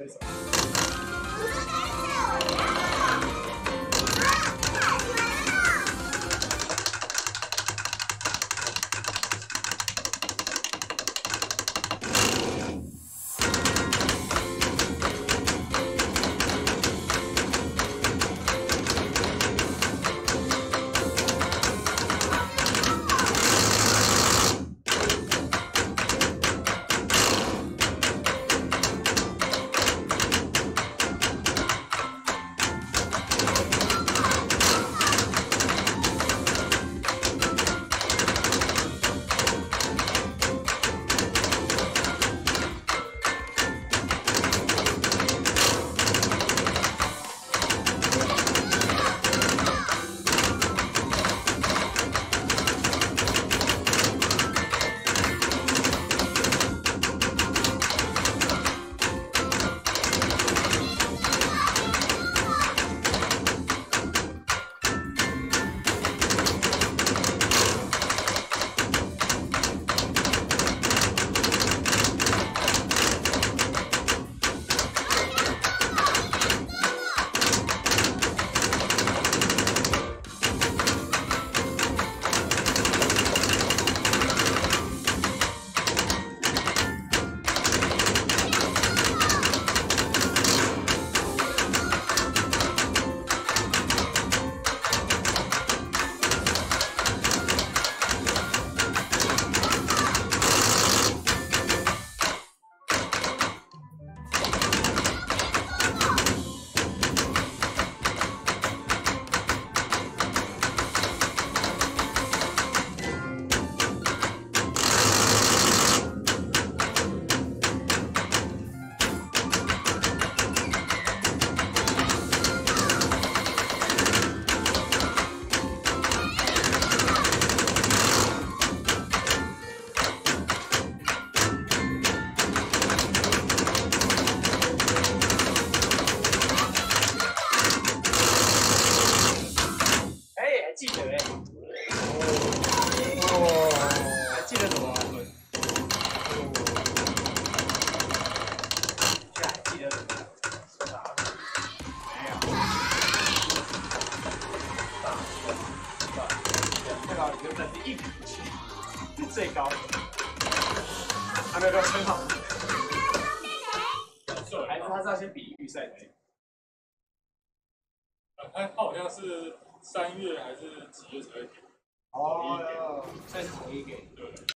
推手。记得哎、还记得怎么玩吗？现在还记得怎么打？没有。那个原本是1.7，最高的，还没有到称号。还是他是要先比预赛的？ 他好像是3月还是几月才会给？ 哦，所以是统一给。对。